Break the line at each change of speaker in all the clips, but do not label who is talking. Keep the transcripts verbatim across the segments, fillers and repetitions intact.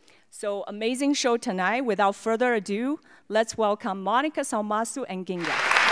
So amazing show tonight. Without further ado, let's welcome Monica Salmasu and Ginga.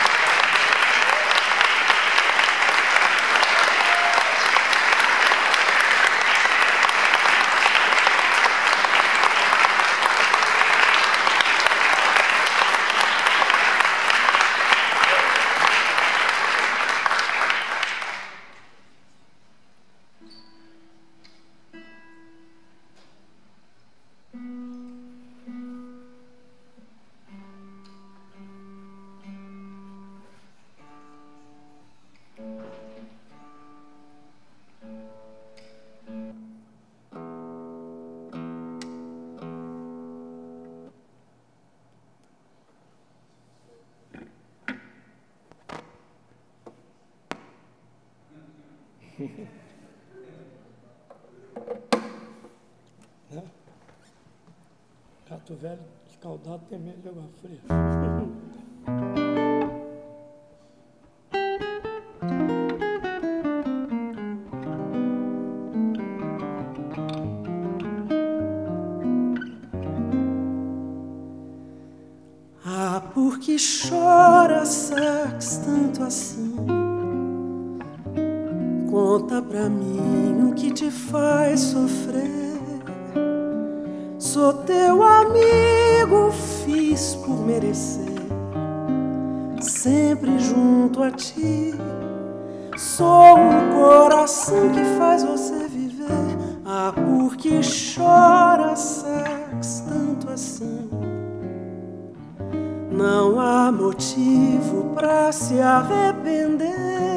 Né? Gato velho escaldado tem medo de água fria.
Ah, por que chora, sax, tanto assim? Conta pra mim o que te faz sofrer. Sou teu amigo, fiz por merecer. Sempre junto a ti. Sou o coração que faz você viver. Ah, por que chora, sax, tanto assim? Não há motivo pra se arrepender.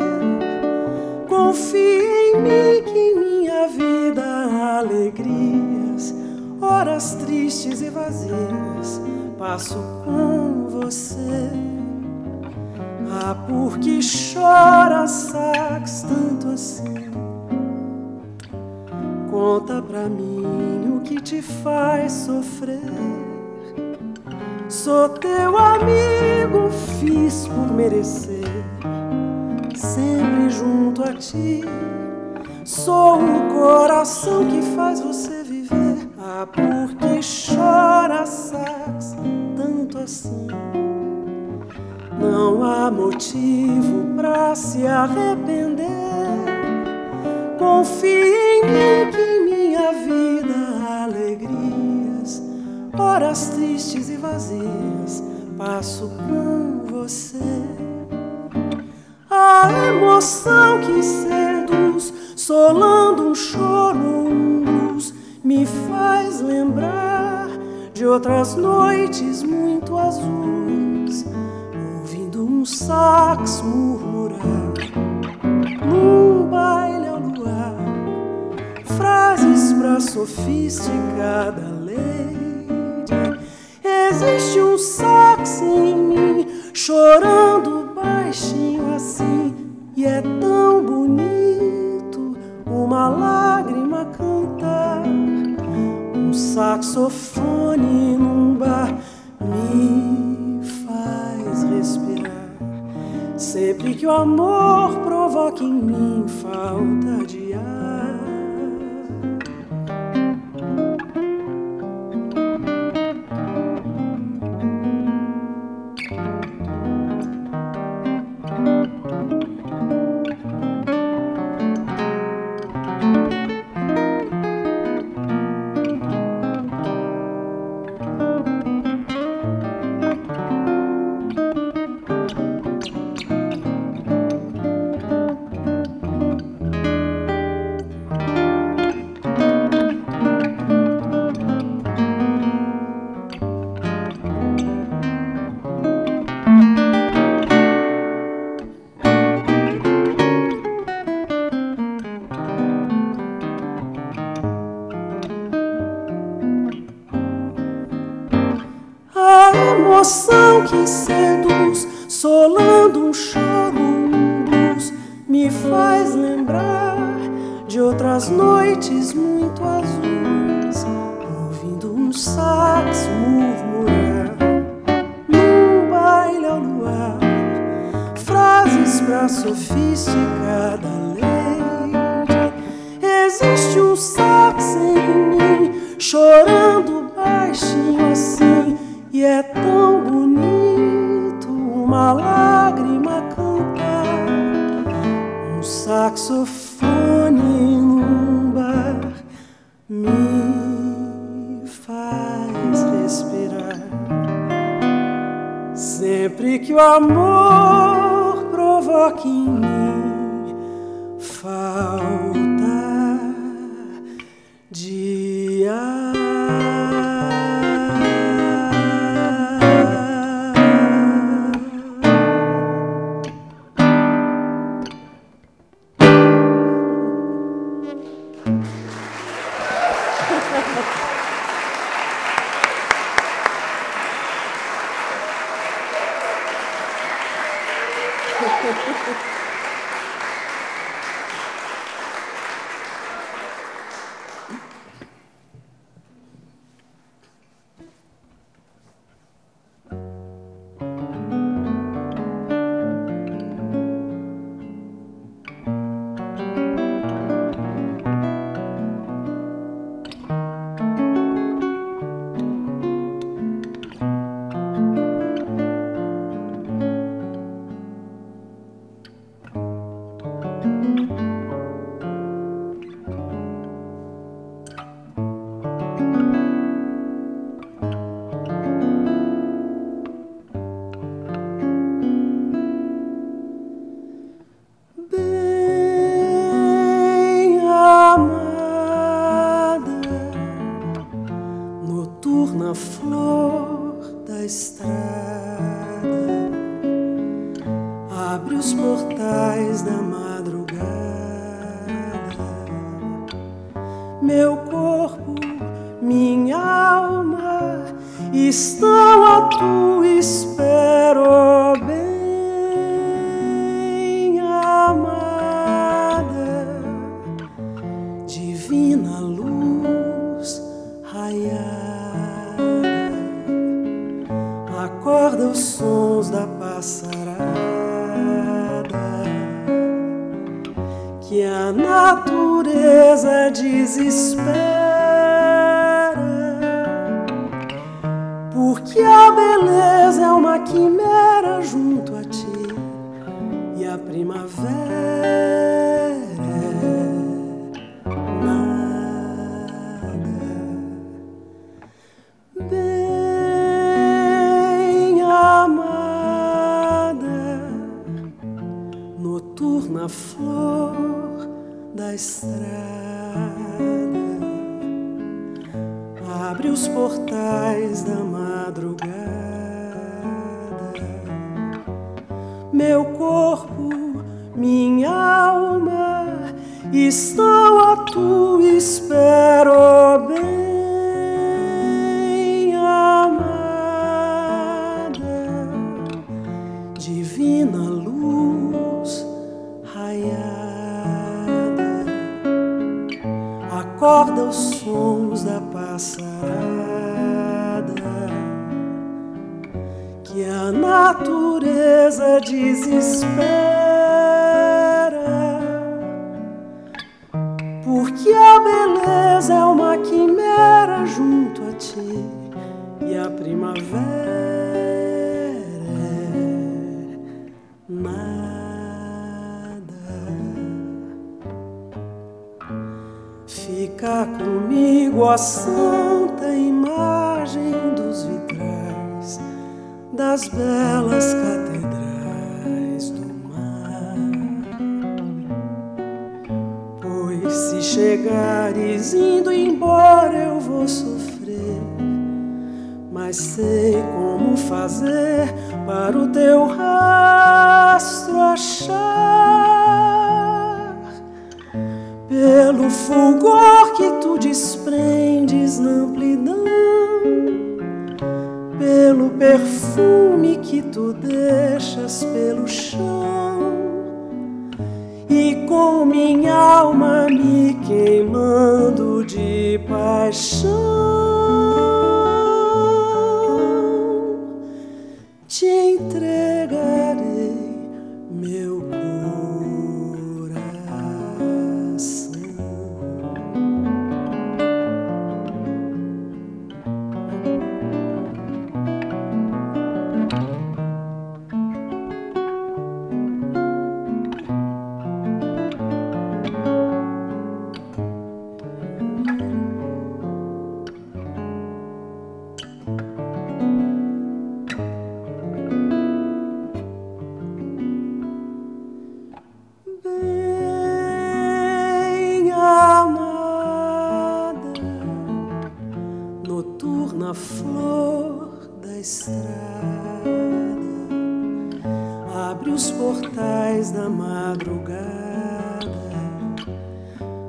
Confie em mim que em minha vida há alegrias, horas tristes e vazias, passo com você. Ah, por que chora, sax, tanto assim? Conta pra mim o que te faz sofrer. Sou teu amigo, fiz por merecer. Sempre junto a ti. Sou o coração que faz você viver. Ah, por que chora, sax, tanto assim? Não há motivo pra se arrepender. Confie em mim que em minha vida há alegrias, horas tristes e vazias, passo com você. A emoção que seduz, solando um choro, um blues, me faz lembrar de outras noites muito azuis, ouvindo um sax murmurar num baile ao luar, frases pra sofisticada lady. Existe um sax em mim, chorando baixinho assim, e é tão bonito uma lágrima cantar. Um saxofone num bar me faz respirar. Sempre que o amor provoca em mim falta de ar. Emoção que seduz, solando um choro, um blues, me faz lembrar de outras noites muito azuis, ouvindo um sax murmurar num baile ao luar, frases pra sofisticada lady. Existe um sax em mim, chorando baixinho assim, e é tão bonito uma lágrima cantar, um saxofone num bar me faz respirar. Sempre que o amor provoca em mim falta de ar.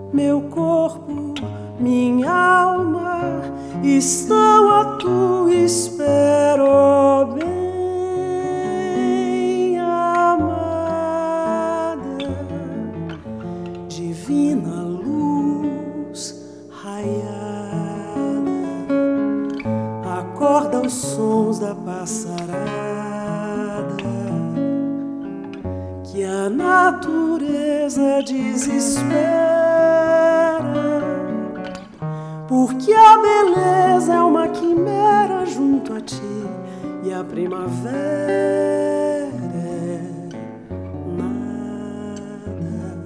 meu corpo, minha alma estão à tua espera, ó bem amada, divina luz raiada, acorda os sons da passarada que a natureza desespera, porque a beleza é uma quimera junto a ti e a primavera é nada.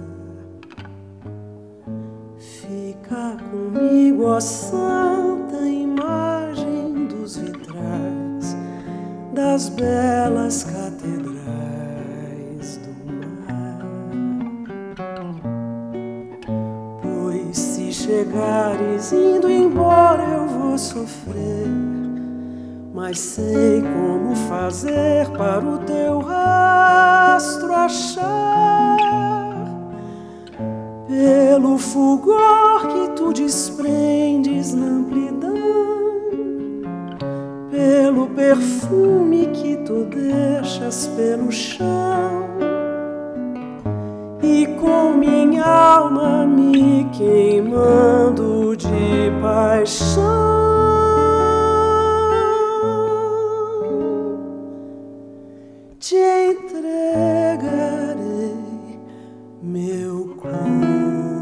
Fica comigo, ó santa imagem dos vitrais das belas catedrais do mar, pois se chegares indo embora eu vou sofrer, mas sei como fazer para o teu rastro achar, pelo fulgor que tu desprendes na amplidão, pelo perfume que tu deixas pelo chão, e com minha alma me queimando de paixão, te entregarei meu coração.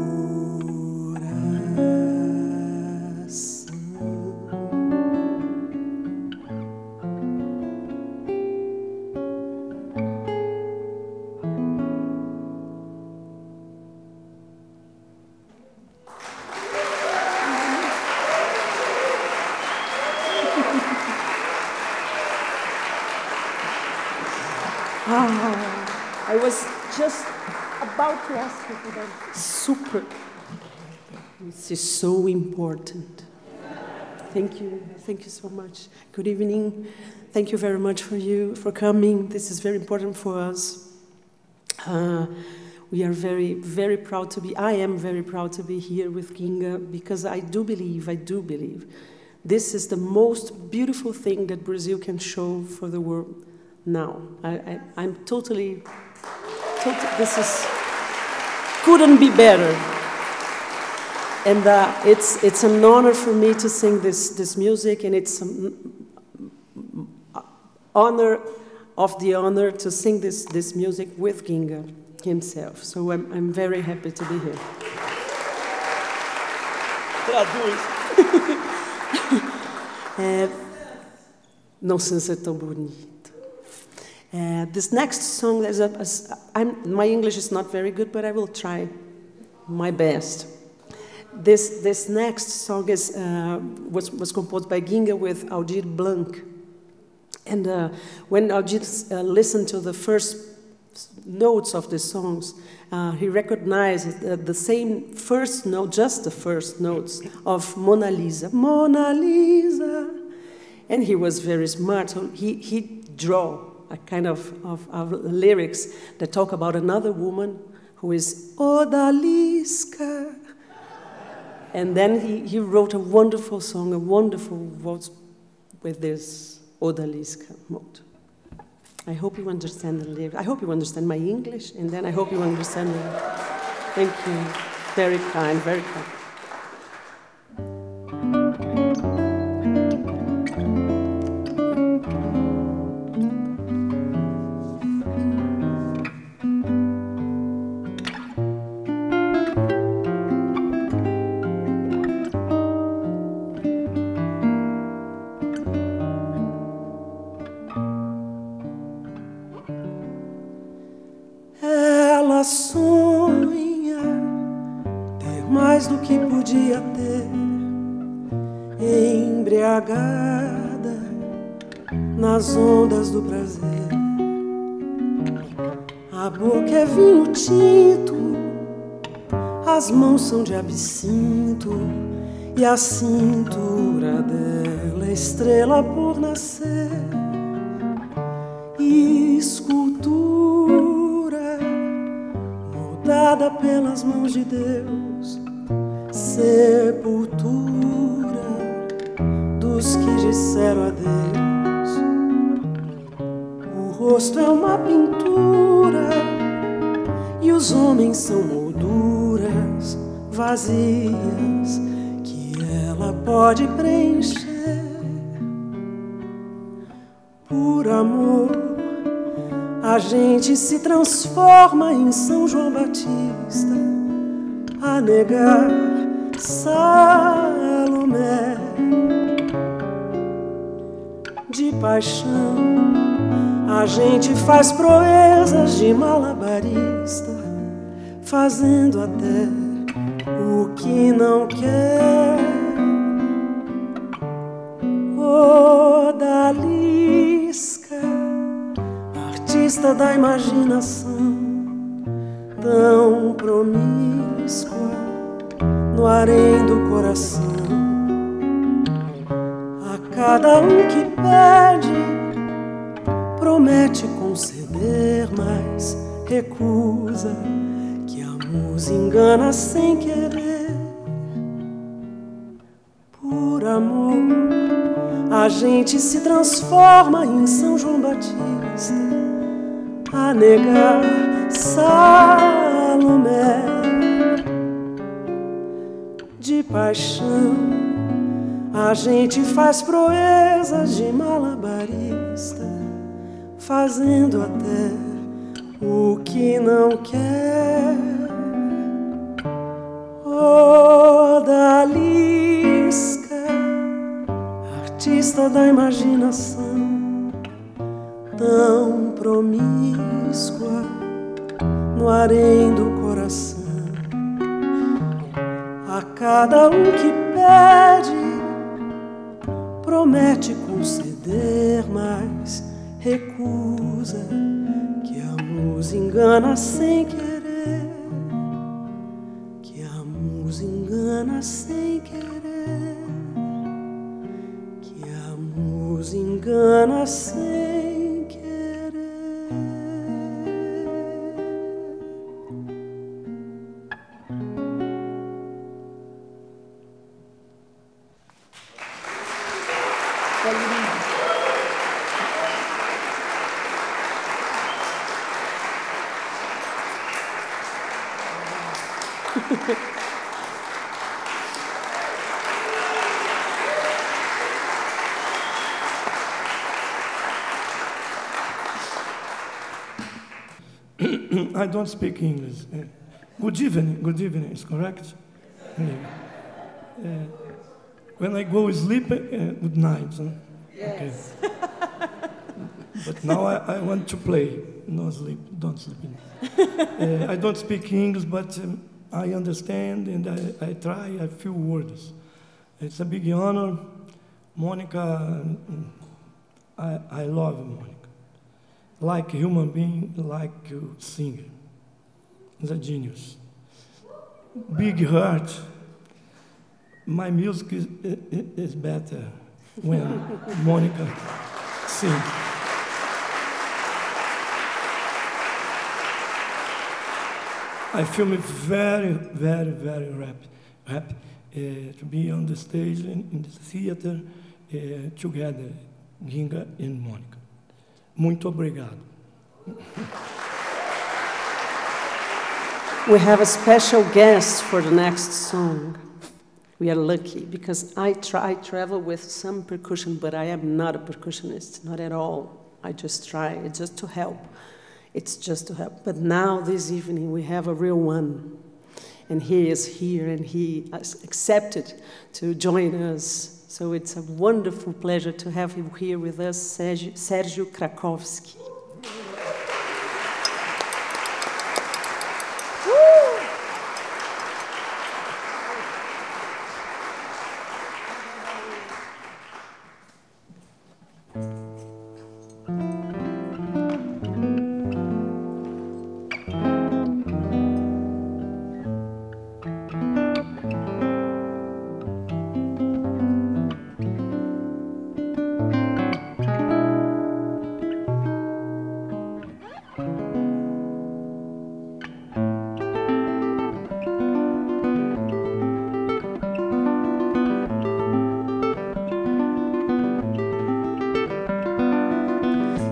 Ah, I was just about to ask you for that.
Super. This is so important. Thank you. Thank you so much. Good evening. Thank you very much for you for coming. This is very important for us. Uh, we are very, very proud to be, I am very proud to be here with Ginga, because I do believe, I do believe, this is the most beautiful thing that Brazil can show for the world now. I, I, I'm totally, totally, this is, couldn't be better. And uh, it's, it's an honor for me to sing this, this music, and it's an honor of the honor to sing this, this music with Ginga himself. So I'm, I'm very happy to be here.
Traduz.
É, não sei se é tão bonito. Uh, this next song, there's a, a, I'm, my English is not very good, but I will try my best. This, this next song is, uh, was, was composed by Ginga with Aldir Blanc. And uh, when Aldir uh, listened to the first notes of the songs, uh, he recognized uh, the same first note, just the first notes of Mona Lisa. Mona Lisa. And he was very smart, so he, he drew a kind of, of, of lyrics that talk about another woman who is Odalisca. And then he, he wrote a wonderful song, a wonderful waltz with this Odalisca mode. I hope you understand the lyrics. I hope you understand my English, and then I hope you understand the... Thank you. Very kind, very kind. Ela sonha ter mais do que podia ter, embriagada nas ondas do prazer. A boca é vinho tinto, as mãos são de absinto, e a cintura dela é estrela por nascer. Escultura moldada pelas mãos de Deus, sepultura dos que disseram adeus. O rosto é uma pintura e os homens são molduras vazias que ela pode preencher. Por amor, a gente se transforma em São João Batista a negar Salomé. De paixão, a gente faz proezas de malabarista, fazendo até o que não quer. Odalisca, artista da imaginação, tão promíscua no harém do coração. A cada um que pede, promete conceder, mas recusa, que a musa engana sem querer. Por amor, a gente se transforma em São João Batista a negar Salomé. De paixão, a gente faz proezas de malabarista, fazendo até o que não quer. Odalisca, artista da imaginação, tão promíscua no harém do coração. A cada um que pede, promete conceder, mas recusa, que a musa engana sem querer, que a musa engana sem querer, que a musa engana sem querer.
I don't speak English. Uh, good evening. Good evening is correct. Uh, uh, when I go sleep, uh, good night. Huh? Yes. Okay. But now I, I want to play. No sleep. Don't sleep. uh, I don't speak English, but um, I understand and I, I try a few words. It's a big honor. Monica, I, I love Monica. Like human being, like a singer. He's a genius. Big heart. My music is, is better when Monica sings. I feel me very, very, very happy, happy uh, to be on the stage in, in the theater uh, together, Ginga and Monica. Muito obrigado.
We have a special guest for the next song. We are lucky because I, try, I travel with some percussion, but I am not a percussionist, not at all. I just try, it's just to help. It's just to help. But now, this evening, we have a real one. And he is here, and he has accepted to join us. So it's a wonderful pleasure to have him here with us, Sergio, Sergio Krakowski.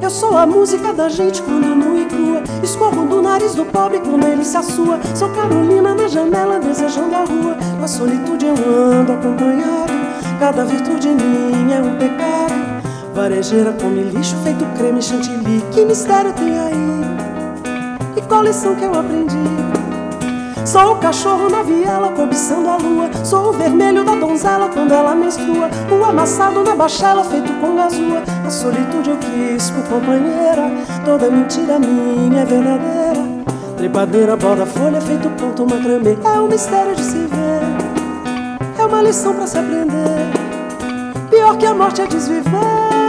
Eu sou a música da gente quando nua e crua. Escorro do nariz do pobre quando ele se assua. Sou Carolina na janela desejando a rua. Na solitude eu ando acompanhado. Cada virtude em mim é um pecado. Varejeira come lixo feito creme chantilly. Que mistério tem aí? E qual lição que eu aprendi? Sou o cachorro na viela cobiçando a lua. Sou o vermelho da donzela quando ela menstrua. O amassado na bachela feito com gazua. A solitude eu quis por companheira. Toda mentira minha é verdadeira. Trepadeira, borda, folha, feito ponto, macramê. É um mistério de se ver. É uma lição pra se aprender. Pior que a morte é desviver.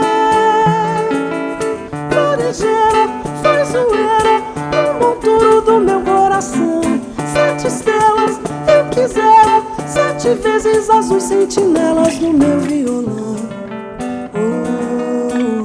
Varejeira, foi zoeira. Um monturo do meu coração. Sete estrelas eu quisera. Sete vezes azuis sentinelas do meu violão. Oh,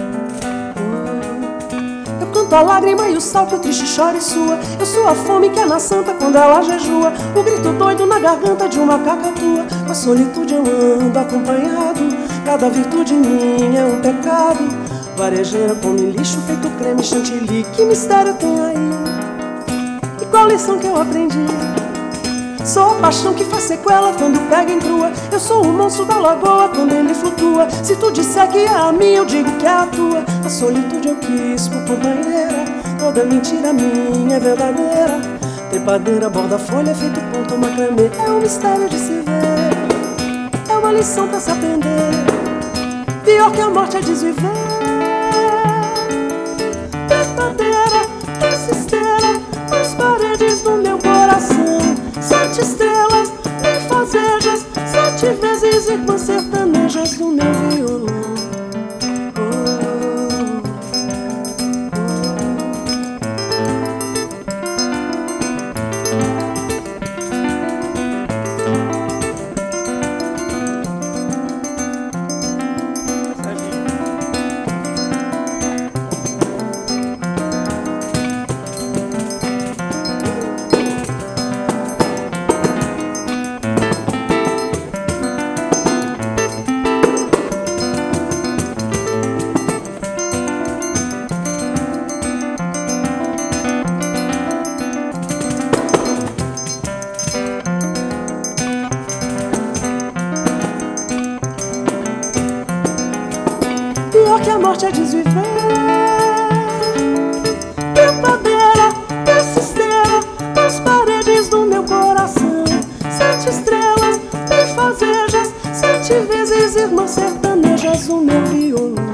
oh. Eu canto a lágrima e o sal que o triste chora e sua. Eu sou a fome que é na santa quando ela jejua. O grito doido na garganta de uma cacatua. Com a solitude eu ando acompanhado. Cada virtude em mim é um pecado. Varejeira come lixo feito creme chantilly. Que mistério tem aí? E qual lição que eu aprendi? Sou a paixão que faz sequela quando pega em crua. Eu sou o monstro da lagoa quando ele flutua. Se tu disser que é a minha, eu digo que é a tua. A solitude eu quis por companheira. Toda mentira minha é verdadeira. Trepadeira, borda, folha, feito ponto, macramê. É um mistério de se ver. É uma lição pra se aprender. Pior que a morte é desviver. Trepadeira, persisteira, nas paredes do meu coração. Sete estrelas, nem fazejas. Sete vezes irmãs sertanejas do meu violão. Que a morte é desviver. Trepadeira, persisteira, nas paredes do meu coração. Sete estrelas, bem fazejas. Sete vezes irmãs sertanejas do meu violão.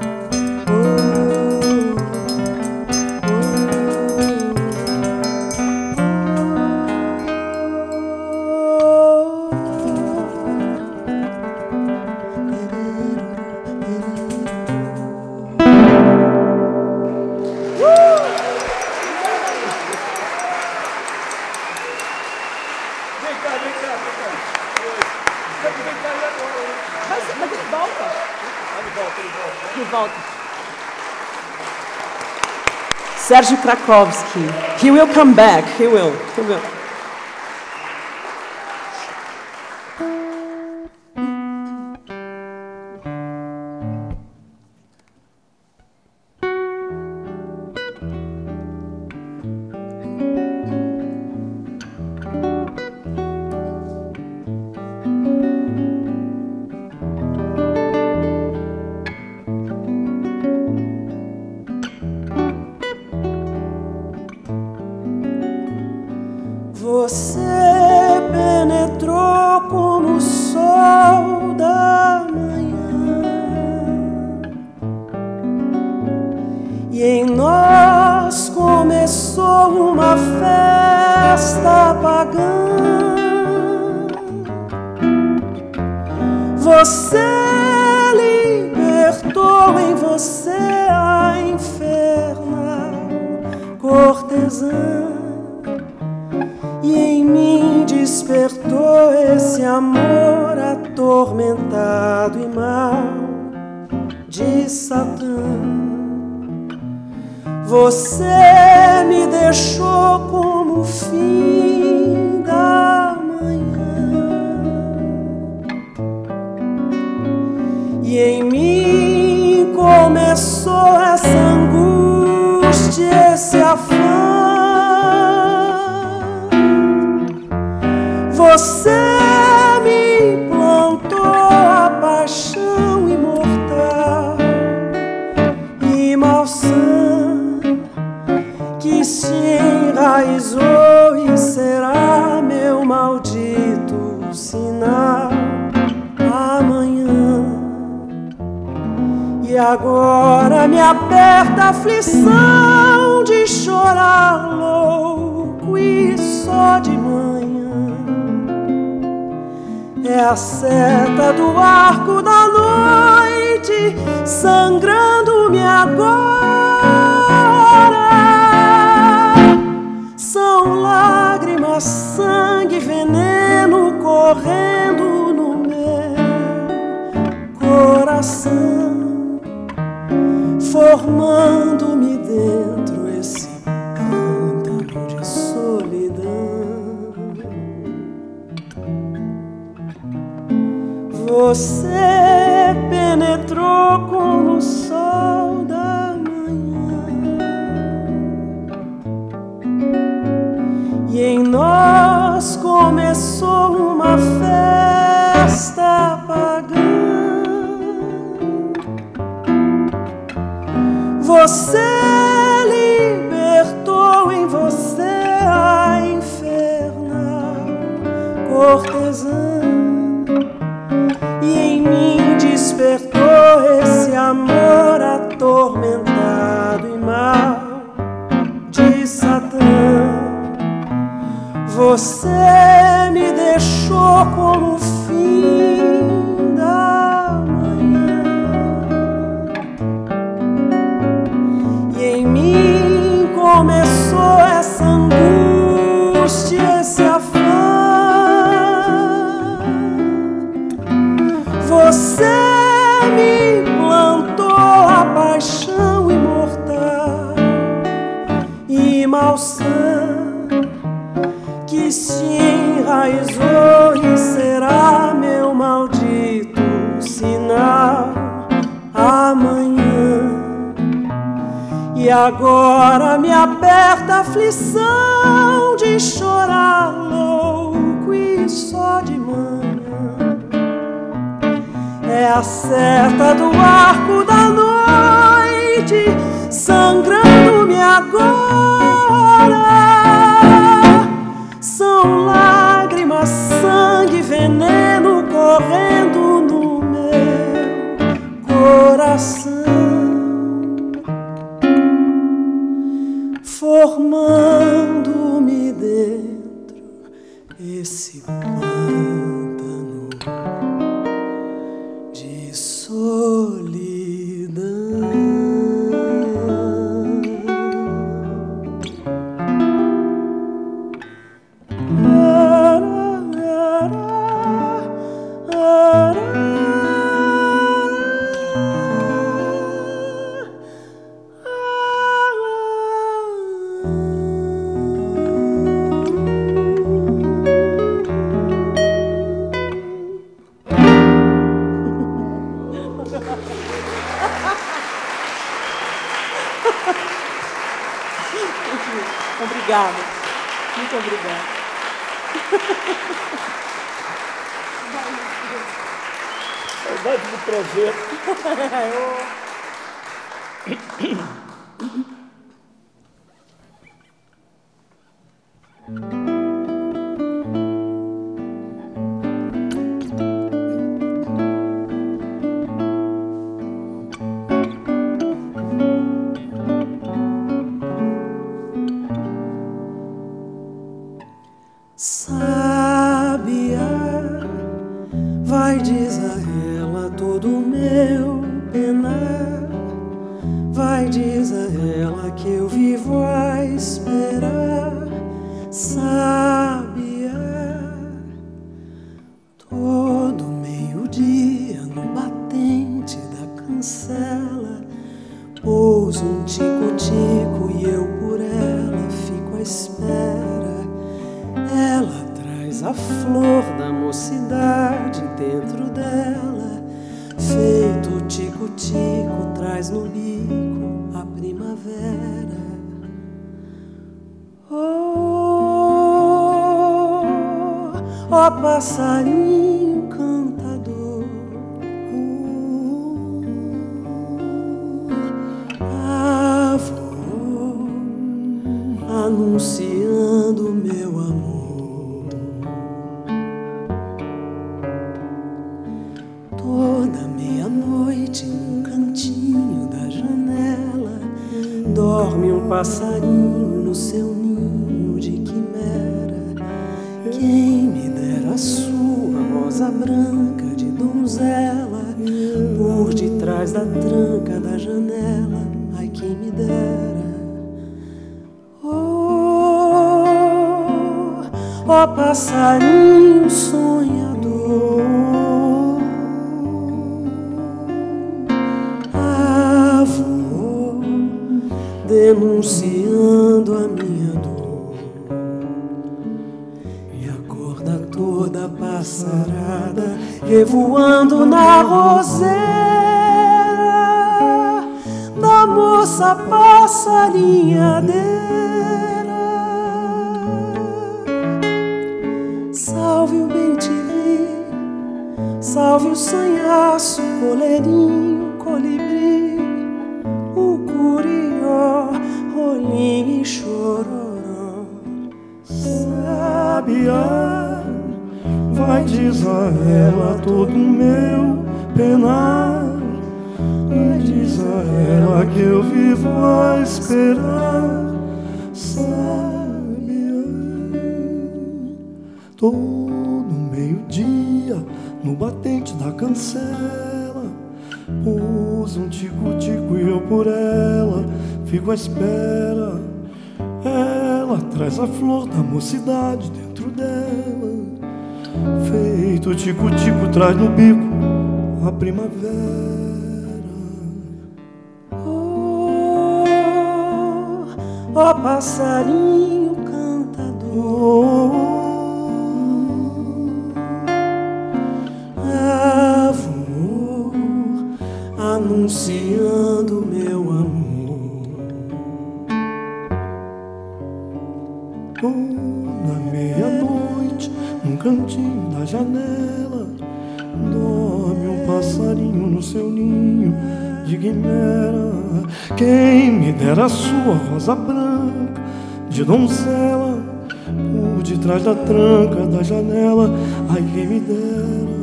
Sérgio Krakowski. He will come back. He will. He will. Você penetrou como o sol da manhã e em nós começou uma festa pagã. Você libertou em você a infernal cortesã. E em mim despertou esse amor atormentado e mau de Satã. Você me deixou como o fim da manhã. E em mim começou essa Você me plantou a paixão imortal e malsã que se enraizou e será meu maldito sinal amanhã. E agora me aperta a aflição de chorar louco e só de manhã. É a seta do arco da noite sangrando-me agora. São lágrimas, sangue, veneno correndo no meu coração, formando-me dentro esse cântaro de solidão. Você penetrou como o sol da manhã e em nós começou uma festa pagã. Você libertou em você a infernal cortesã e em mim despertou esse amor atormentado e mal de Satã. Você me deixou como o fim da manhã e em mim começou essa angústia, esse afã. Você me plantou a paixão imortal e malsã que se enraizou e será meu maldito sinal amanhã. E agora me aperta a aflição de chorar louco e só de manhã. É a seta do arco da noite sangrando-me agora. São lágrimas, sangue, veneno correndo no meu coração, formando-me dentro esse pântano de solidão. Obrigada, muito obrigada.
Saudade do prazer.
Sábia, vai, diz a ela todo o meu penar. Vai, diz a ela que eu vivo a esperar. Sábia, todo meio-dia no batente da cancela pousa um tico-tico e eu por ela fico à espera. Ela traz a flor da mocidade dentro dela, feito o tico-tico traz no bico a primavera. Oh, ó passarinho cantador, avô, anunciando meu amor. Toda meia-noite num cantinho da janela dorme um passarinho no seu ninho de quimera. Quem me dera a sua rosa branca de donzela por detrás da tranca da janela. Ai, quem me dera. Oh, ó passarinho sonhador, avô, denunciando a minha dor. E a corda toda passarada revoando na roseira da moça passarinhadeira. Salve o bem-te-vi, salve o sanhaço, coleirinho, colibri, o curió, rolinho e chororó.
Sabiá, vai diz a ela todo o meu penar. E diz a ela que eu vivo a esperar. Sabiá, todo meio-dia no batente da cancela pôs um tico-tico e eu por ela fico à espera. Ela traz a flor da mocidade dentro dela, feito tico-tico traz no bico a primavera.
Oh, ó passarinho cantador, avô, anunciando meu amor.
Toda meia-noite, num cantinho da janela, dorme um passarinho no seu ninho de quimera. Quem me dera a sua rosa branca de donzela por detrás da tranca da janela. Ai, quem me dera.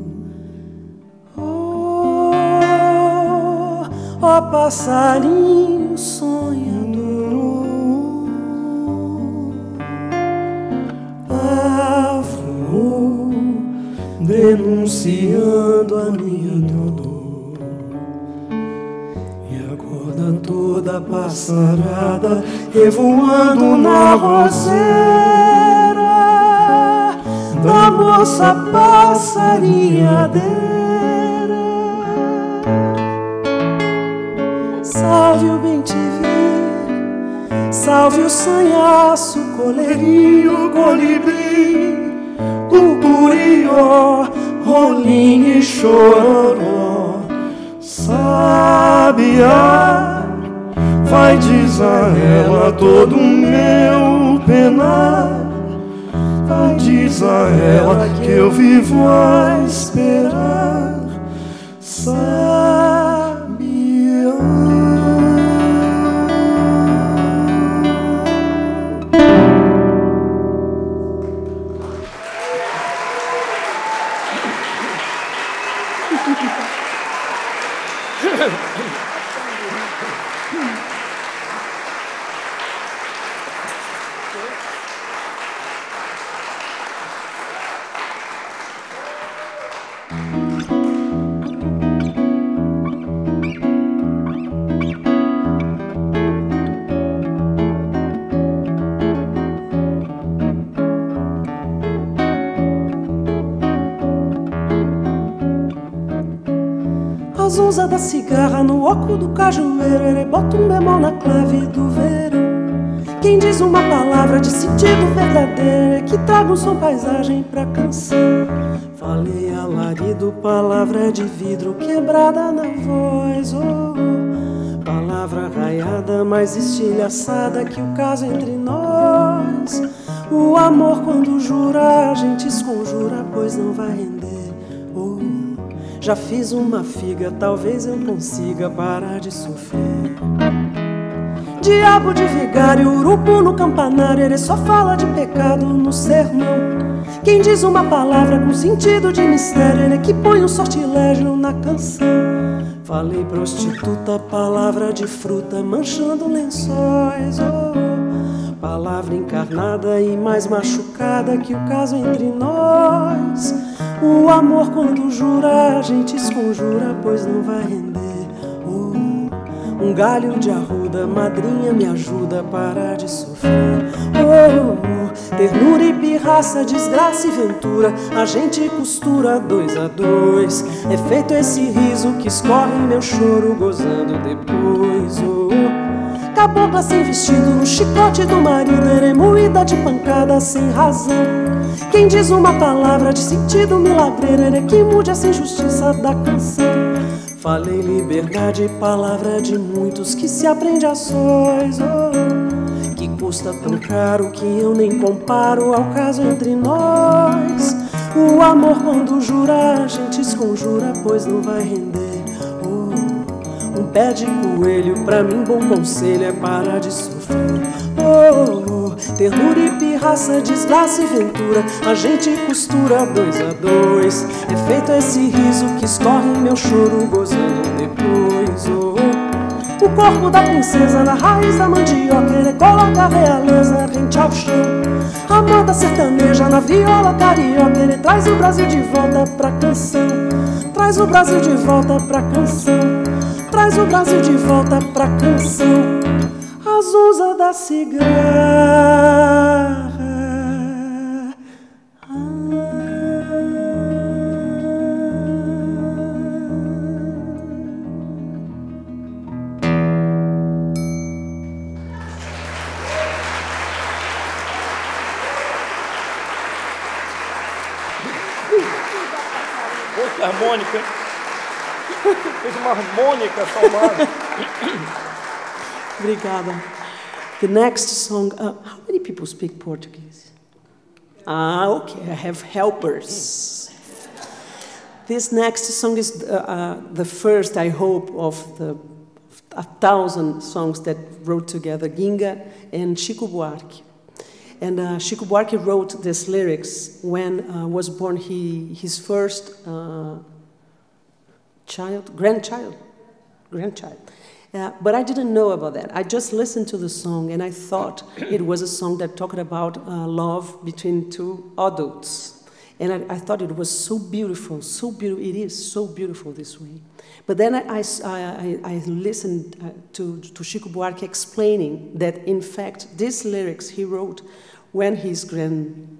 Oh, ó passarinho sonhador, avô, denunciando a minha dor. E a corda toda passarada revoando na roseira da moça passarinhadeira. Salve o bem-te-vi, salve o sanhaço, coleirinho, colibri, o curió, rolinho e chororó. Sabiá, vai diz a ela todo o meu penar. Vai diz a ela que eu vivo a esperar. Sabiá. A zonza da cigarra no oco do cajueiro, ele bota um bemol na clave do verão. Quem diz uma palavra de sentido verdadeiro, que traga um som paisagem pra canção. Falei alarido, palavra de vidro quebrada na voz, oh, oh. Palavra raiada, mais estilhaçada que o caso entre nós. O amor quando jura, a gente esconjura, pois não vai render. Oh, já fiz uma figa, talvez eu consiga parar de sofrer. Diabo de vigário, urubu no campanário, ele só fala de pecado no sermão. Quem diz uma palavra com sentido de mistério, ele é que põe um sortilégio na canção. Falei prostituta, palavra de fruta, manchando lençóis. Oh, palavra encarnada e mais machucada que o caso entre nós. O amor quando jura, a gente esconjura, pois não vai render. Oh, um galho de arruda, madrinha me ajuda a parar de sofrer. Oh, ternura e pirraça, desgraça e ventura, a gente costura dois a dois. É feito esse riso que escorre meu choro, gozando depois. Oh, cabocla sem vestido, no chicote do marido, eremoída de pancada sem razão. Quem diz uma palavra de sentido milagreiro, é que mude essa injustiça da canção. Falei liberdade, palavra de muitos que se aprende a sós. Oh, que custa tão caro que eu nem comparo ao caso entre nós. O amor quando jura, a gente esconjura, pois não vai render. Oh, um pé de coelho, pra mim bom conselho é parar de sofrer. Oh, ternura e pirraça, desgraça e ventura, a gente costura dois a dois. É feito esse riso que escorre meu choro, gozando depois. Oh, o corpo da princesa na raiz da mandioca, ele coloca a realeza rente ao chão. A moda sertaneja na viola carioca, ele traz o Brasil de volta pra canção. Traz o Brasil de volta pra canção. Traz o Brasil de volta pra canção. Azusa da cigarra. Ah.
Outra harmônica. Fez uma harmônica salvada.
Obrigada. The next song, uh, how many people speak Portuguese? Ah, okay, I have helpers. This next song is uh, uh, the first, I hope, of the a thousand songs that wrote together Ginga and Chico Buarque. And uh, Chico Buarque wrote these lyrics when uh, was born he, his first uh, child, grandchild, grandchild. Uh, but I didn't know about that. I just listened to the song and I thought it was a song that talked about uh, love between two adults. And I, I thought it was so beautiful, so beautiful. It is so beautiful this way. But then I, I, I, I listened uh, to, to Chico Buarque explaining that, in fact, these lyrics he wrote when his grandchild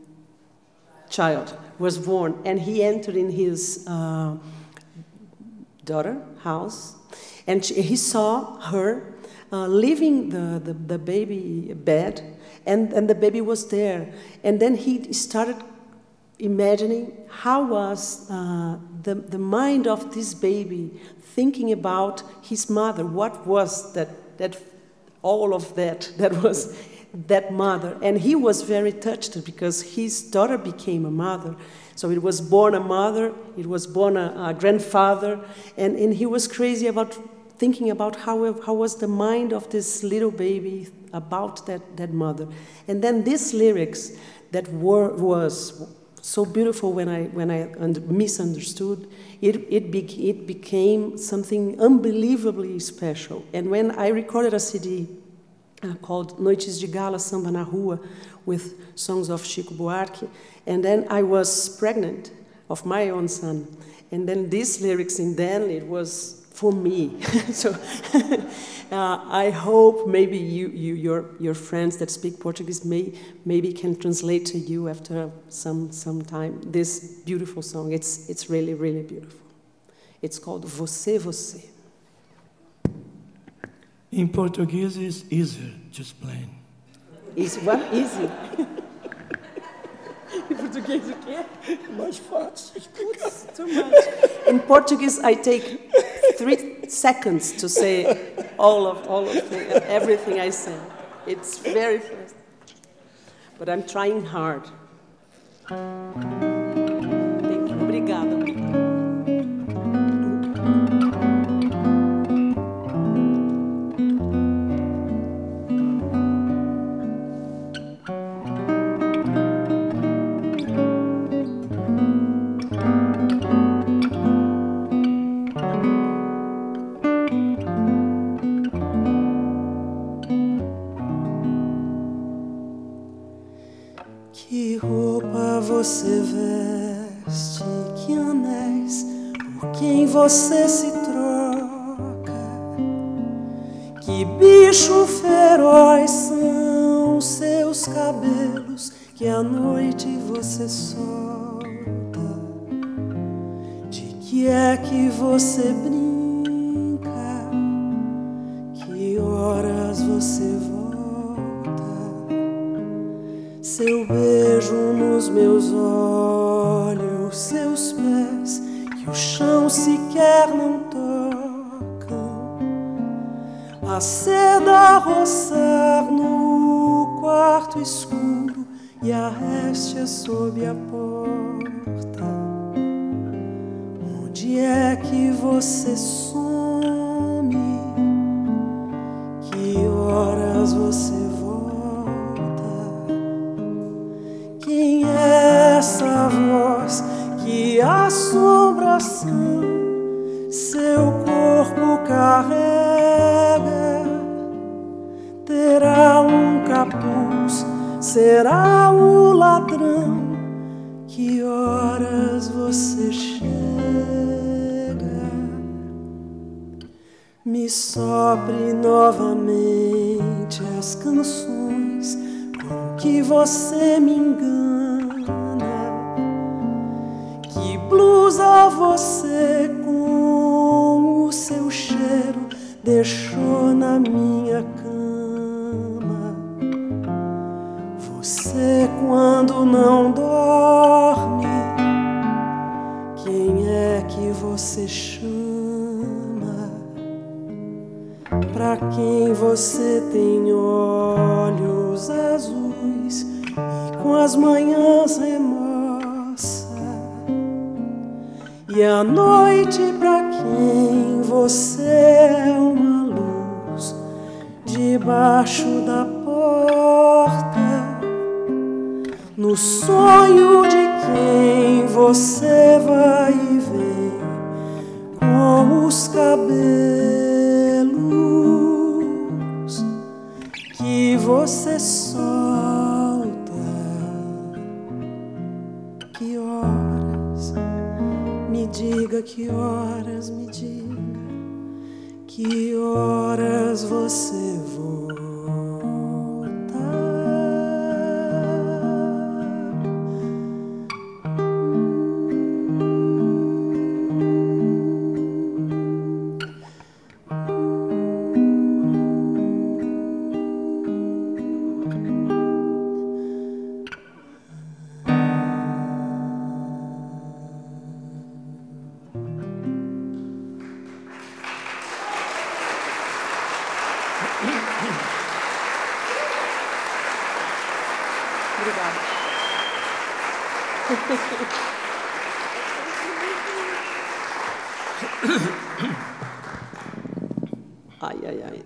was born. And he entered in his uh, daughter's house. And she, he saw her uh, leaving the, the, the baby bed, and, and the baby was there. And then he started imagining how was uh, the, the mind of this baby thinking about his mother. What was that, that all of that, that was that mother? And he was very touched because his daughter became a mother. So it was born a mother, it was born a, a grandfather, and, and he was crazy about thinking about how, how was the mind of this little baby about that, that mother. And then these lyrics that were, was so beautiful when I, when I misunderstood, it, it, be, it became something unbelievably special. And when I recorded a C D uh, called Noites de Gala, Samba na Rua, with songs of Chico Buarque, and then I was pregnant of my own son. And then these lyrics, and then it was for me. So uh, I hope maybe you, you, your, your friends that speak Portuguese may, maybe can translate to you after some, some time this beautiful song. It's, it's really, really beautiful. It's called Você, Você.
In Portuguese, it's easier to explain.
Easy, what? Easy. Em português o quê?
Mais fácil explicar.
Too much. In Portuguese, I take three seconds to say all of all of the, everything I say. It's very fast. But I'm trying hard. Thank you. Obrigada.
Que roupa você veste, que anéis, por quem você se troca, que bicho feroz são seus cabelos que à noite você solta, de que é que você brinca, que horas você volta. Seu beijo nos meus olhos, seus pés que o chão sequer não tocam, a seda a roçar no quarto escuro e a réstia sob a porta. Onde é que você some? Que horas você volta? Quem é essa voz? Que assombração seu corpo carrega? Terá um capuz? Será o ladrão? Que horas você chega? Me sopre novamente as canções com que você me engana. Que blusa você com o seu cheiro deixou na minha cama. Você quando não dorme, quem é que você chama? Pra quem você tem olhos azuis e com as manhãs remoça, e à noite pra quem você é uma luz debaixo da porta, no sonho de quem você vai e vem com os cabelos que você solta. Que horas, me diga que horas, me diga que horas você volta.
Ai, ai, ai.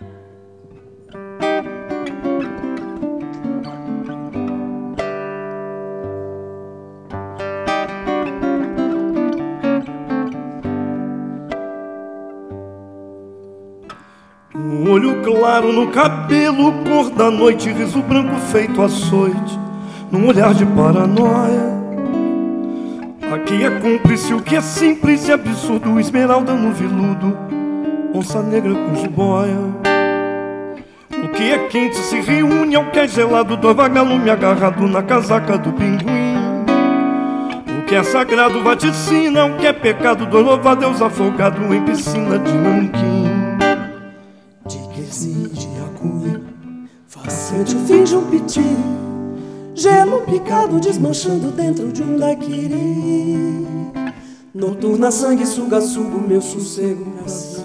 Um olho claro no cabelo, cor da noite, riso branco feito açoite, num olhar de paranoia. Aqui é cúmplice o que é simples e absurdo, esmeralda no veludo, onça negra com jiboia. O que é quente se reúne ao que é gelado, do vagalume agarrado na casaca do pinguim. O que é sagrado vaticina, o que é pecado do louva-a-Deus afogado em piscina de nanquim.
De querzi, de acuim, façante finge um piti, gelo picado desmanchando dentro de um daiquiri. Noturna sangue suga sugo meu sossego pra si.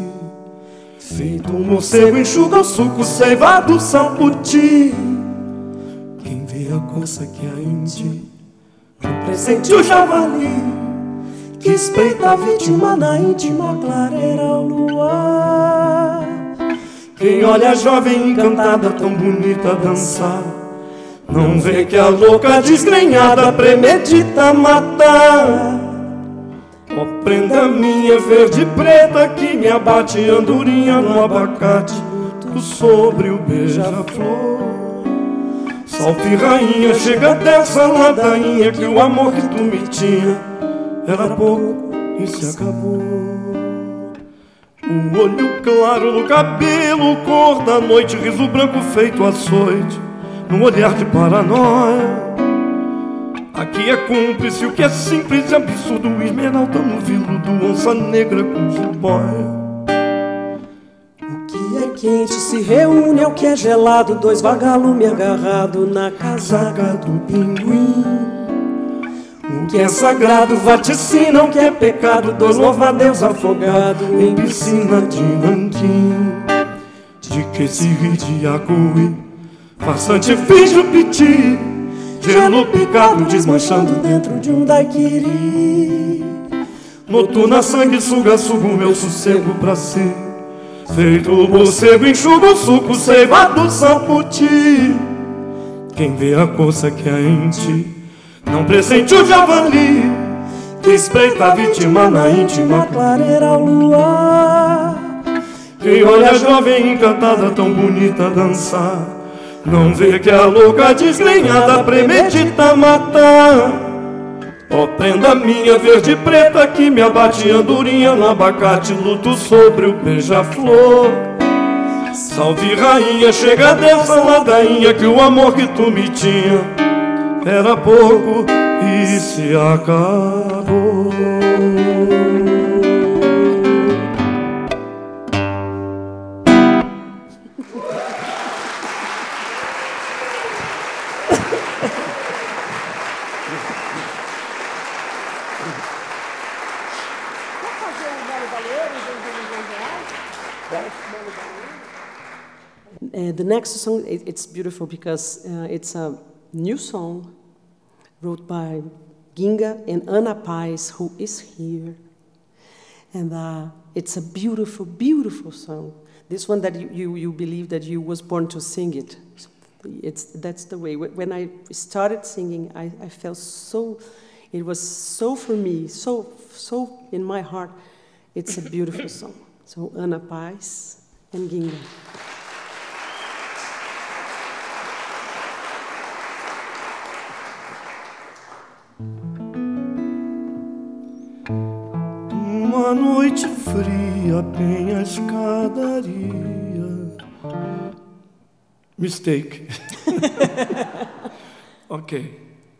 Feito um morcego enxuga o suco ceivado samputi. Quem vê vê a coça que há em ti. Não pressente o javali que espreita a vítima na íntima clareira ao luar. Quem olha a jovem encantada tão bonita dançar, não vê que a louca desgrenhada premedita matar. Ó prenda minha verde e preta que me abate andorinha no abacate, luto sobre o beija-flor. Salve rainha, chega dessa ladainha que o amor que tu me tinha era pouco e se acabou. O olho claro no cabelo, cor da noite, riso branco feito açoite, num olhar de paranoia. Aqui é cúmplice o que é simples e absurdo, esmeralda no veludo, onça negra com jiboia.
O que é quente se reúne ao que é gelado, dois vagalumes agarrados na casaca do pinguim.
O que é sagrado vaticina o que é pecado, dois louva-a-Deus afogados em piscina de nanquim. De que se ri de Iacuí, farsante finge o piti, gelo picado desmanchando dentro de um daiquiri. Noturna sanguessuga, suga o meu sossego pra si, feito o morcego enxuga o suco ceivado saputi. Quem vê a coça que há em ti, não pressente o javali que espreita a vítima na íntima clareira ao luar. Quem olha a jovem encantada tão bonita dançar, não vê que a louca desgrenhada premedita matar. Ó prenda minha verde e preta que me abate andorinha no abacate, luto sobre o beija-flor. Salve rainha, chega dessa ladainha que o amor que tu me tinha era pouco e se acabou.
Uh, the next song, it, it's beautiful because uh, it's a new song wrote by Ginga and Ana Paz, who is here. And uh, it's a beautiful, beautiful song. This one that you, you, you believe that you was born to sing it. It's, that's the way. When I started singing, I, I felt so, it was so for me, so, so in my heart. It's a beautiful song. So Ana Paz and Ginga.
Uma noite fria, bem a escadaria. Mistake. Ok.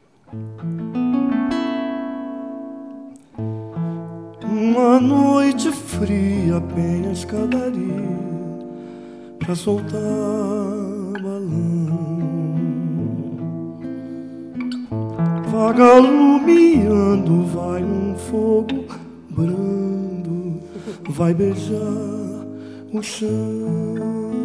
Uma noite fria, bem a escadaria, pra soltar balão. Vagalumeando vai um fogo brando, vai beijar o chão.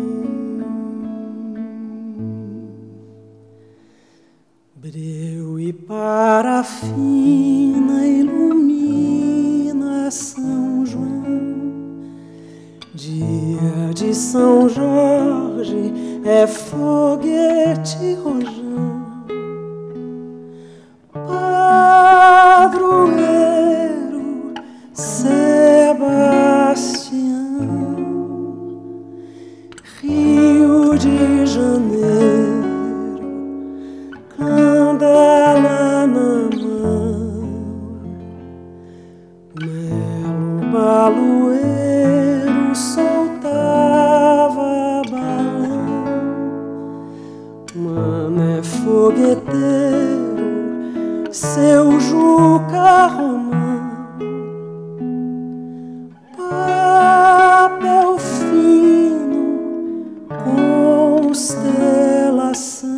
Breu e parafina ilumina São João. Dia de São Jorge é foguete rojão. Padroeiro Sebastião, Rio de Janeiro, candela na mão, Melo Baloeiro soltava balão, Mané fogueteiro, seu Juca Romão, papel fino, constelação,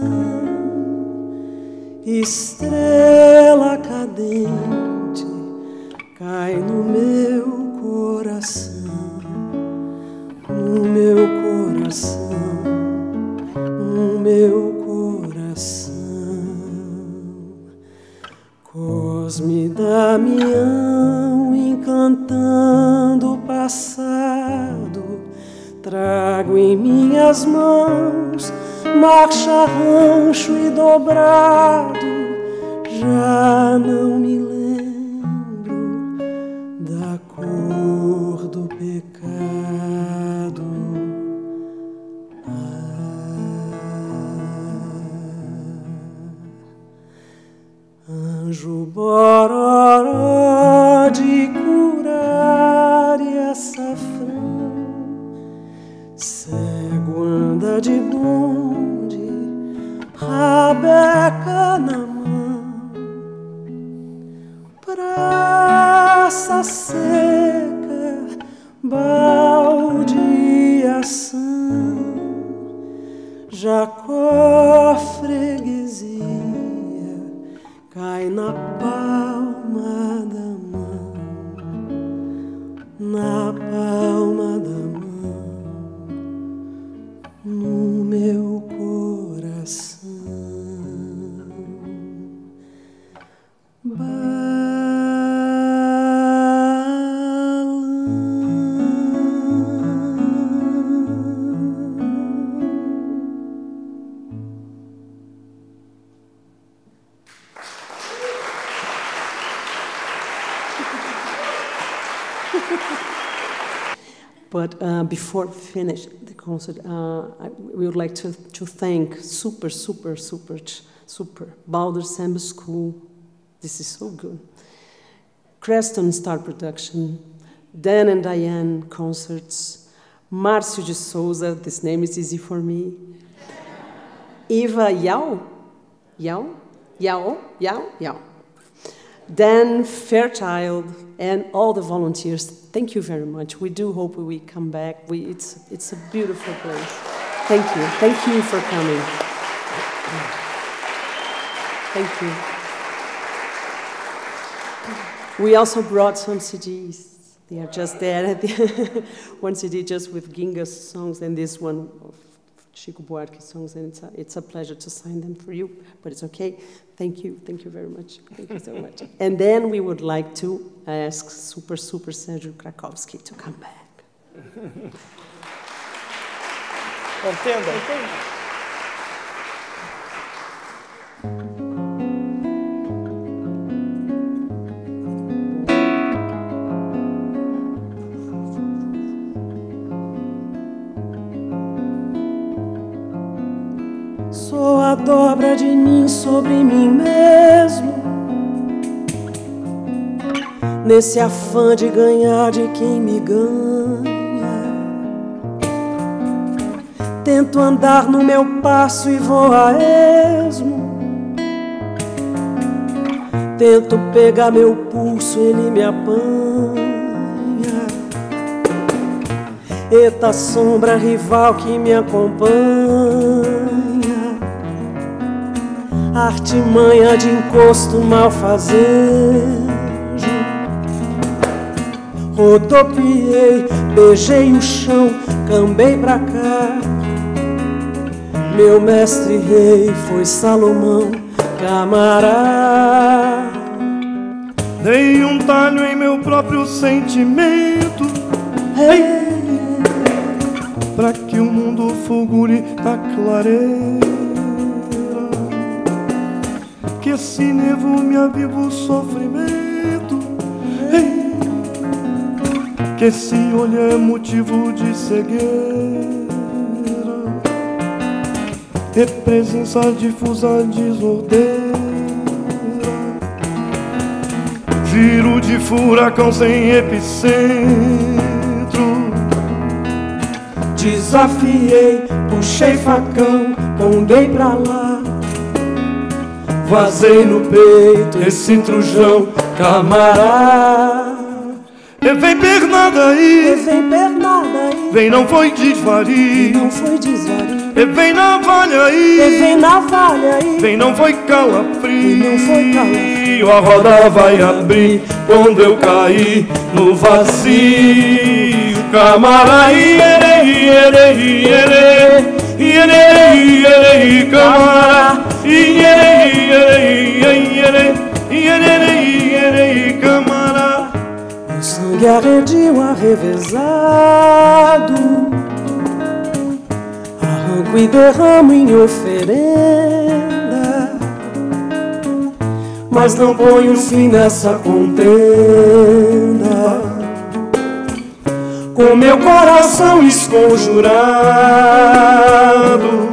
estrela cadente cai no meu coração, no meu coração, no meu coração.
Cosme Damião encantando o passado, trago em minhas mãos marcha, rancho e dobrado. Já não me lembro da cor do pecado. Anjo bororó de curar e açafrão, cego anda de bonde, rabeca na mão, praça seca, baldeação, Jacó freguesia, cai na palma da mão, na palma da mão, no meu coração. But uh, before we finish the concert, uh, I, we would like to, to thank super, super, super, super Balder Samba School. This is so good. Creston Star Production, Dan and Diane Concerts, Márcio de Souza, this name is easy for me, Eva Yao, Yao, Yao, Yao, Yao, Dan Fairchild, and all the volunteers. Thank you very much. We do hope we come back. We, it's, it's a beautiful place. Thank you. Thank you for coming. Thank you. We also brought some C Ds. They are just there. One C D just with Ginga's songs and this one of Chico Buarque songs, and it's a, it's a pleasure to sign them for you, but it's okay. Thank you, thank you very much. Thank you so much. And then we would like to ask Super, Super Sergio Krakowski to come back.
Entenda.
Sou a dobra de mim sobre mim mesmo, nesse afã de ganhar de quem me ganha. Tento andar no meu passo e vou a esmo, tento pegar meu pulso, ele me apanha. Eita sombra rival que me acompanha, artimanha de encosto malfazejo. Rodopiei, beijei o chão, cambei pra cá. Meu mestre rei foi Salomão, camará.
Dei um talho em meu próprio sentimento,
Hey.
pra que o mundo fulgure a clareira. Que esse nevo me aviva o sofrimento, hey. Que esse olho é motivo de cegueira, é presença difusa desordeira, giro de furacão sem epicentro.
Desafiei, puxei facão, tombei pra lá.
Vazei no peito esse trujão, camará. E vem pernada aí,
E vem pernada aí,
vem não foi desvario.
não foi desvario.
E vem navalha
E
aí,
vem navalha aí,
vem não foi calafrio.
E não foi calafrio.
A roda vai abrir quando eu cair no vazio, camará. Iere, iere, iere, iere, iere, camará. Iere, iere, iere, iere,
que arredio arrevezado, arranco e derramo em oferenda, mas não ponho fim nessa contenda, com meu coração esconjurado.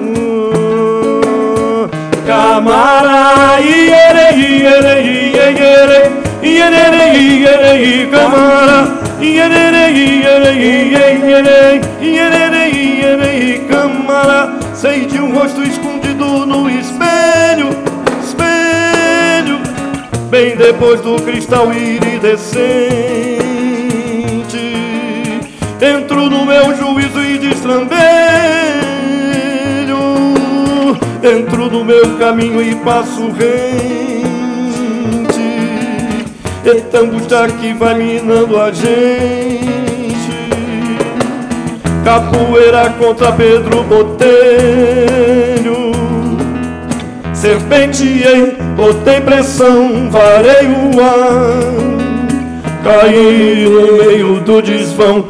Camara, iere, iere, iere, iere, iere, camara, iere, iere, iere, iere, iere, camara. Sei de um rosto escondido no espelho, espelho, bem depois do cristal iridescente. Entro no meu juízo e destrambelho, entro no meu caminho e passo rente. Eita angústia que vai minando a gente. Capoeira contra Pedro Botelho. Serpenteei, botei pressão, varei o ar. Caí no meio do desvão.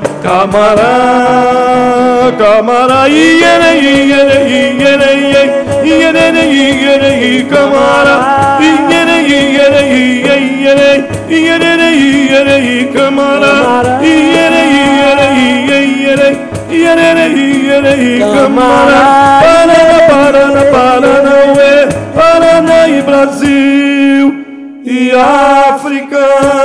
Camará, camará, iere, iere, iere, iere, iere, camará, iere, iere, iere, iere, iere, camará, iere, iere, iere, iere, iere, camará. Paraná, Paraná, Paranauê, Paraná e Brasil e África.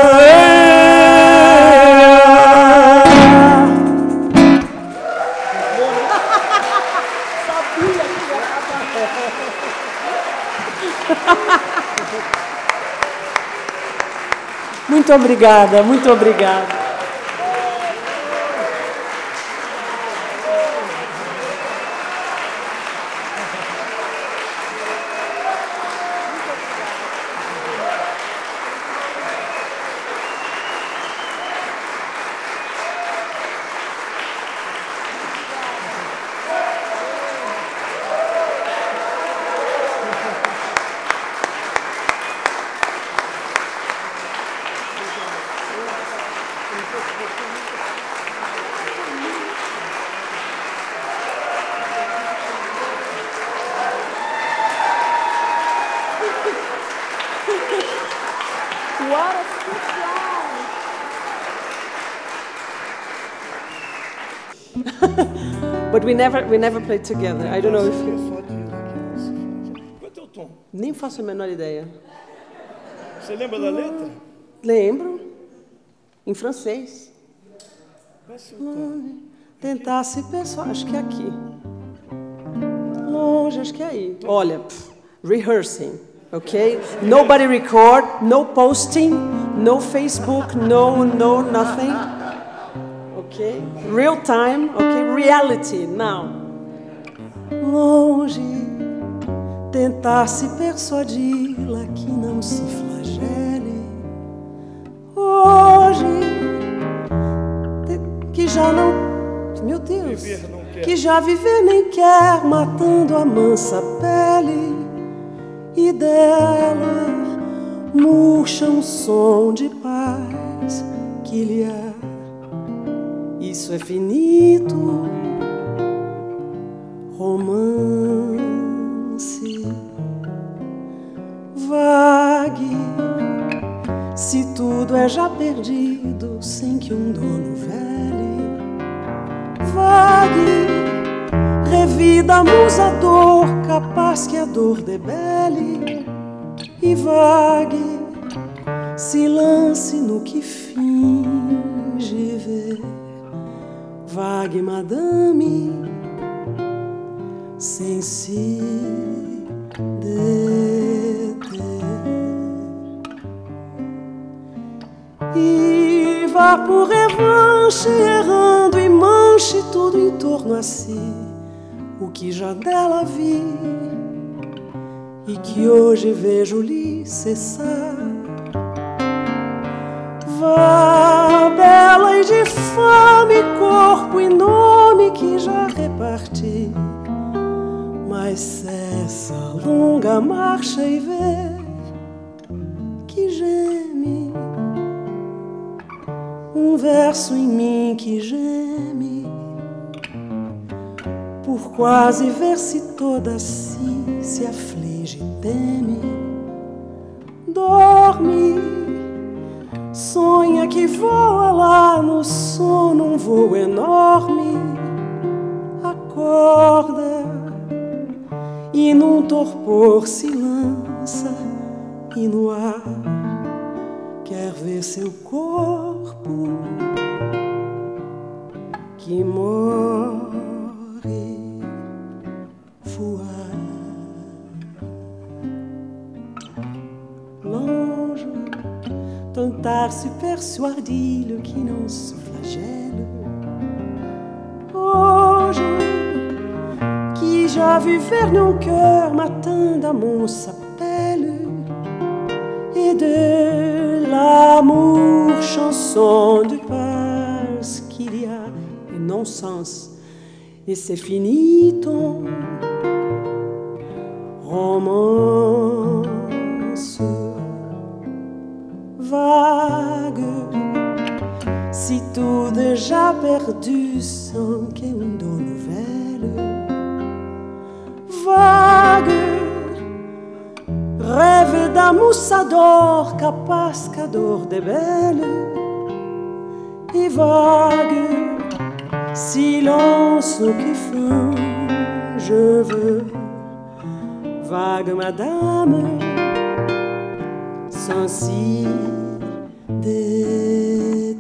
Muito obrigada, muito obrigada. But we never, we never played together. I don't know if you...
Qual é o teu tom?
Nem faço a menor ideia.
Você lembra da letra?
Lembro. Em francês.
Qual é o seu tom?
Tentasse pessoal, acho que é aqui. Longe, acho que é aí. Olha, pff, rehearsing, ok? Nobody record, no posting, no Facebook, no, no, nothing. Ok? Real time, ok? Reality, now.
Longe, tentar-se persuadi-la que não se flagele. Hoje, que já não, meu Deus, que já viver nem quer, matando a mansa pele, e dela murcha um som de paz que lhe há. Isso é finito, romance, vague, se tudo é já perdido, sem que um dono vele. Vague, revida a musa dor, capaz que a dor debele. E vague, se lance no que finge ver. Vague, madame, sem se deter. E vá por revanche, errando e manche tudo em torno a si, o que já dela vi e que hoje vejo-lhe cessar. Vá, bela e difame, corpo e nome que já reparti, mas cessa a longa marcha e vê que geme um verso em mim que geme por quase ver se toda si se aflige e teme. Dorme, sonha que voa lá no sono um voo enorme. Acorda e num torpor se lança e no ar quer ver seu corpo que morre voar. Longe, tentar-se persuadir-lhe que não se flagele. Hoje, qui já viver nos cœurs matando à mon s'appelle et de l'amour chanson de parce qu'il y a un non-sens et c'est fini ton romance vague. Si tout déjà perdu sans qu'une nouvelle vague, rêve d'amoussador capaz qu'adore des belles et vague, silence qui fond, je veux vague madame, sensible d'été.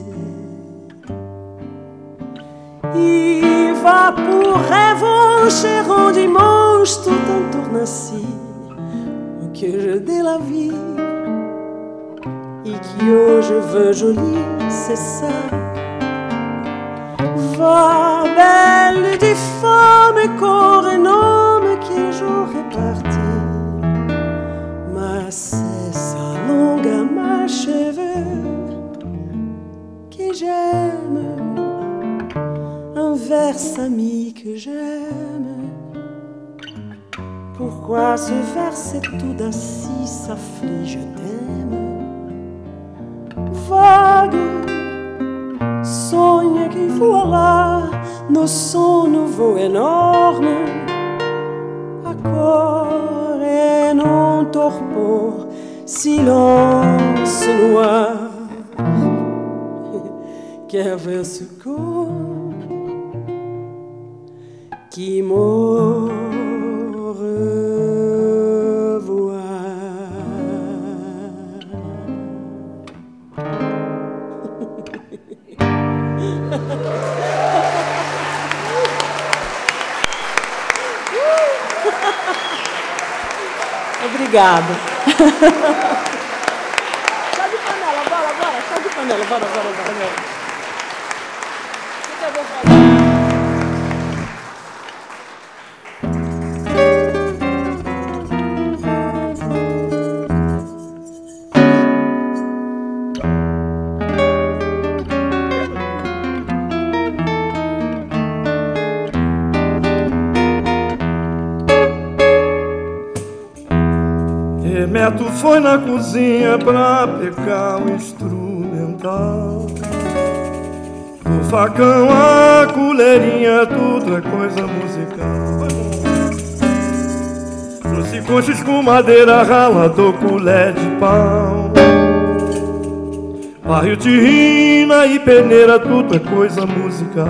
Il va pour revanche rend dimanche tout un tournassis que je dé la vie et qui oh je veux joli c'est ça. Va belle des femmes corps et homme qui j'aurais parti ma c'est sa longue à ma cheveux que j'aime un vers ami que j'aime. Pourquoi ce vers c'est tout d'assis s'afflige je t'aime. Vague sonha que voilà nos sons nouveaux énormes. Accord et non torpor, silence noir qu'un vers ce corps qui m'au revoir. Obrigada. Chá de panela, bora, bora, chá de panela, bora, bora, bora, bora. O que eu vou fazer?
Remeto foi na cozinha pra pegar o instrumental. O facão, a colherinha, tudo é coisa musical. Trouxe coxas com madeira, ralador, colher de pau. Barril de rina e peneira, tudo é coisa musical.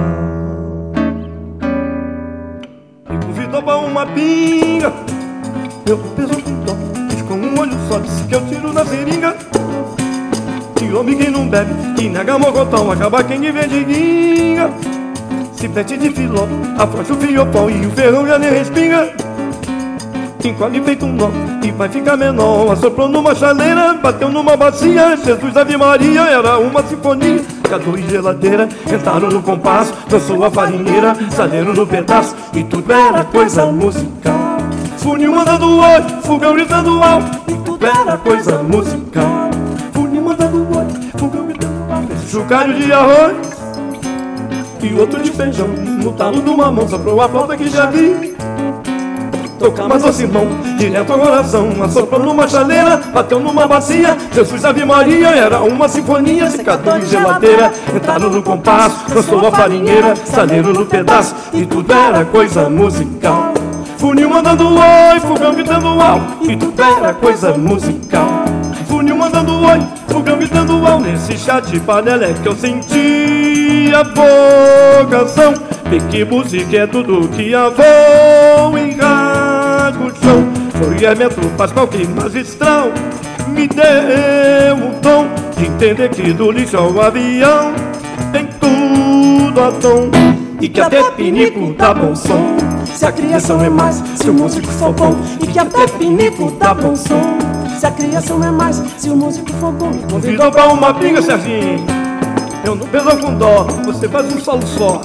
E convidou pra uma pinga, eu peso com um olho só, disse que eu tiro da seringa. Que homem quem não bebe, que nega mogotão, acaba quem de vendiguinha. Se pete de filó, afrouxa o fiopão e o ferrão já nem respinga. Encolhe feito um nó e vai ficar menor. Assoprou numa chaleira, bateu numa bacia. Jesus Ave Maria, era uma sinfonia. Cadu e geladeira entraram no compasso, dançou a farinheira, saleiro no pedaço e tudo era coisa musical. Funil mandando oi, fogão gritando alto, e tudo era coisa musical. Funil mandando oi, fogão gritando alto, esse chocalho de arroz e outro de feijão. No talo de uma mão soprou a flauta que já vi. tocar mais doce mão, direto ao coração. Assoprou numa chaleira, bateu numa bacia. Jesus, Ave Maria, era uma sinfonia. Secador e geladeira, entraram no compasso. Dançou a farinheira, saleiro no pedaço. E tudo era coisa musical. Funil mandando oi, fogão gritando uau. E tudo era coisa musical. Funil mandando oi, fogão gritando uau. Nesse chá de panela é que eu senti a vocação. Porque música é tudo que a voo e rasga o chão. Foi Hermeto Pascoal que magistral me deu o dom de entender que do lixo ao avião tem tudo a tom. E que até pinico dá bom som se a criação é mais, se o músico for bom. E que até pinico dá bom som se a criação é mais, se o músico for bom. Me convidou pra uma pinga, Serginho. Eu não peso com dó, você faz um solo só.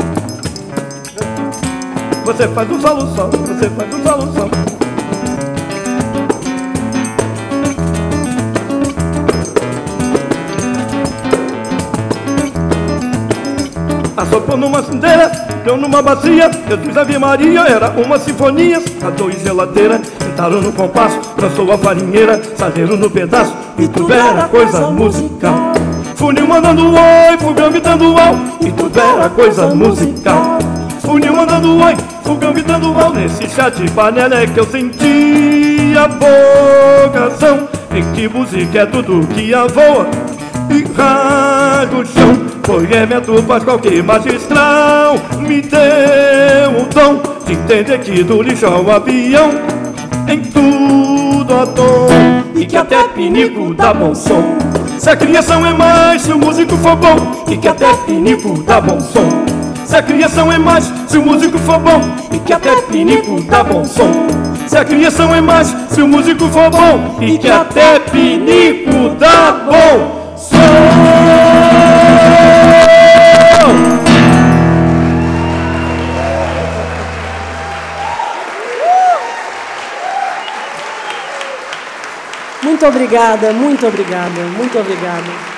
Você faz um solo só, você faz um solo só. Assoprou numa cindeira, deu numa bacia. Jesus, Ave Maria, era uma sinfonia. Cantou e geladeira, entraram no compasso. Dançou a farinheira, saleiro no pedaço. E tudo era coisa musical. Funil mandando oi, fogão gritando uau. E tudo era coisa musical. Funil mandando oi, fogão gritando uau. Nesse chá de panela é que eu senti a vocação. E que música é tudo que a voa e rasga o chão. Foi Hermeto Pascoal que magistral me deu o dom de entender que do lixo ao avião em tudo a tom. E que até pinico dá bom som se a criação é mais, se o músico for bom. E que até pinico dá bom som se a criação é mais, se o músico for bom. E que até pinico dá bom som se a criação é mais, se o músico for bom. E que até pinico dá bom som.
Muito obrigada, muito obrigada, muito obrigada.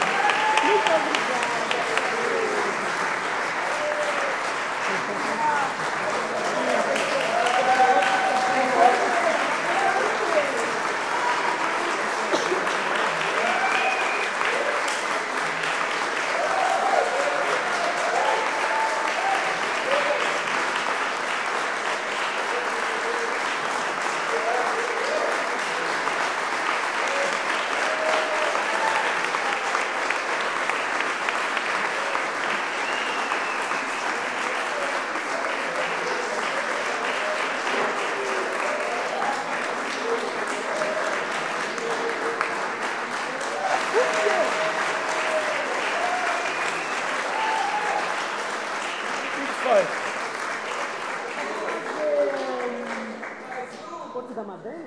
Corte da Madama?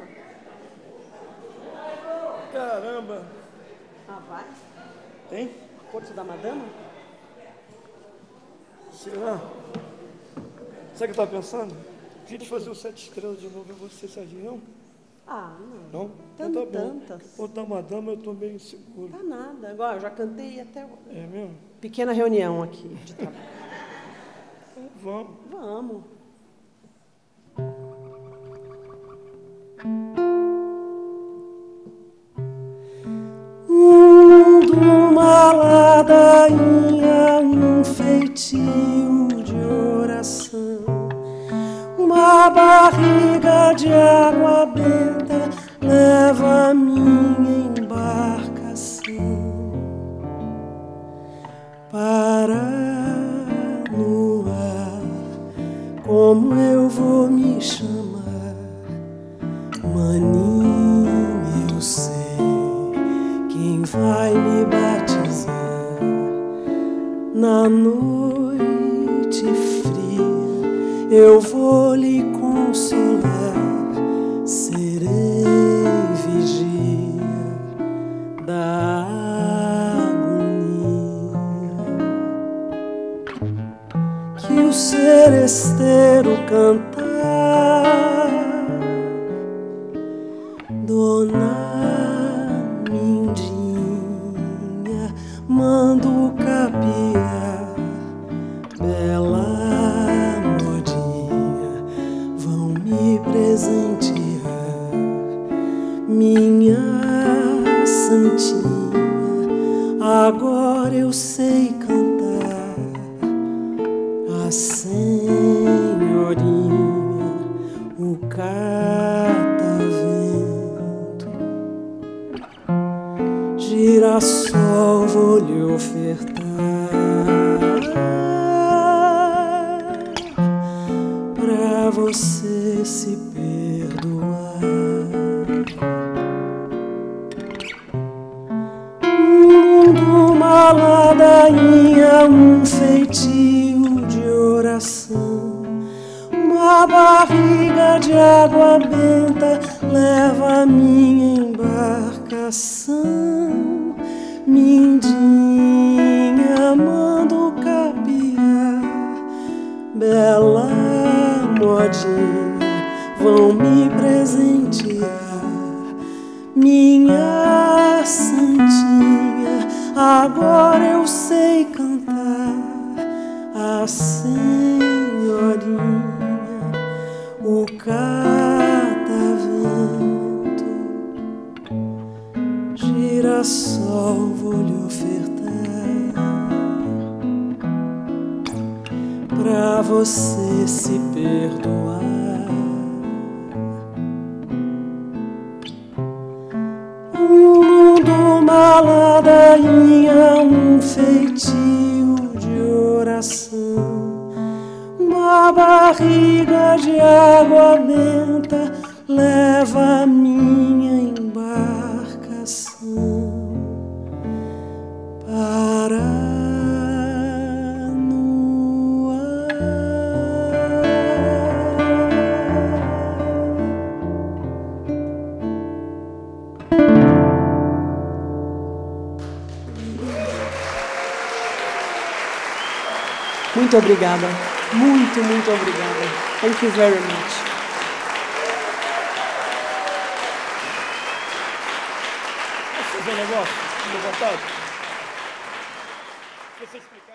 Caramba!
Ah, vai?
Hein?
Corte da Madama?
Será? Sabe o que eu estava pensando? A gente fazer o Sete Estrelas de novo, é você, Serginho, não?
Ah, não.
Não?
Tem
Então tá bom.
tantas.
O da Madama eu estou meio inseguro.
Tá nada. Agora, eu já cantei até...
É mesmo?
Pequena reunião aqui de trabalho.
Vamos.
Vamos. Uma ladainha, um feitio de oração, uma barriga de água benta leva a minha embarcação para no ar. Como eu vou me chamar? Maninha, eu sei quem vai me batizar. Na noite fria eu vou lhe consolar, serei vigia da agonia. Que o seresteiro cantar, Dona Mindinha, mando capiar, bela modinha, vão me
santinha, agora eu sei cantar. A senhorinha, o catavento, girassol vou lhe ofertar pra você se perdoar. Uma ladainha, um feitio de oração, uma barriga de água benta leva a minha embarcação. Mindinha, mando capiar, bela modinha, vão me presentear. Minha santinha, agora eu sei cantar. A senhorinha, o catavento, girassol vou lhe ofertar pra você se perdoar. Uma ladainha, um feitio de oração, uma barriga de água benta leva a minha embarcação para no ar. Muito obrigada, muito, muito obrigada. Thank you very much.
Posso fazer um negócio? Fique à vontade. Você explicar.